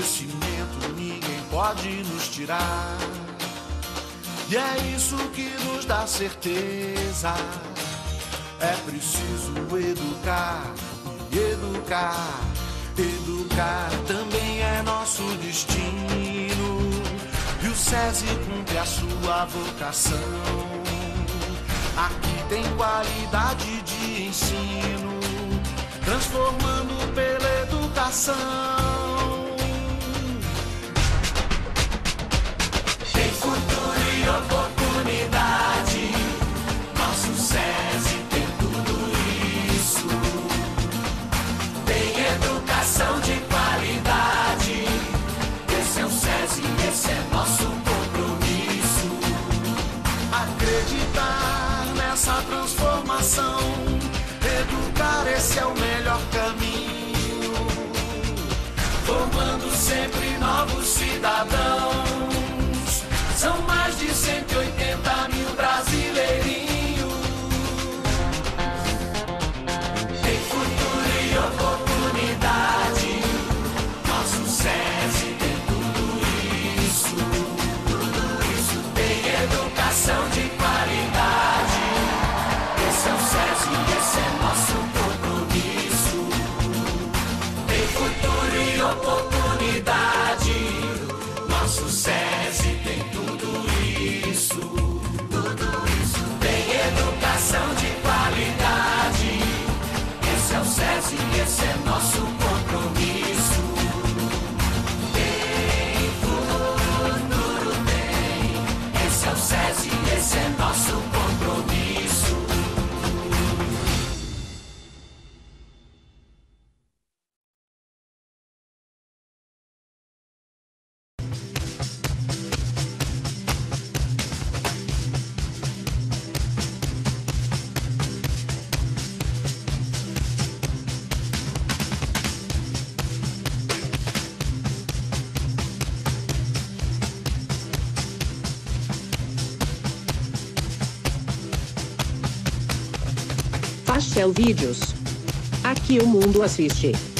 conhecimento ninguém pode nos tirar. E é isso que nos dá certeza. É preciso educar e educar. Educar também é nosso destino. E o SESI cumpre a sua vocação. Aqui tem qualidade de ensino, transformando pela educação. Tem futuro e oportunidade. Nosso SESI tem tudo isso. Tem educação de qualidade. Esse é o SESI, esse é nosso compromisso. Acreditar nessa transformação. Educar, esse é o melhor caminho. Formando sempre novos cidadãos. São mais de 180 mil brasileirinhos. Tem futuro e oportunidade. Nosso SESI tem tudo isso. Tudo isso. Tem educação de qualidade. Esse é o SESI, esse é nosso compromisso. Tem futuro e oportunidade. Nosso SESI tem tudo isso. Tudo isso. Tem educação de qualidade. Esse é o SESI, esse é nosso compromisso. Tem futuro, tem. Esse é o SESI, esse é nosso compromisso. Pastel Vídeos. Aqui o mundo assiste.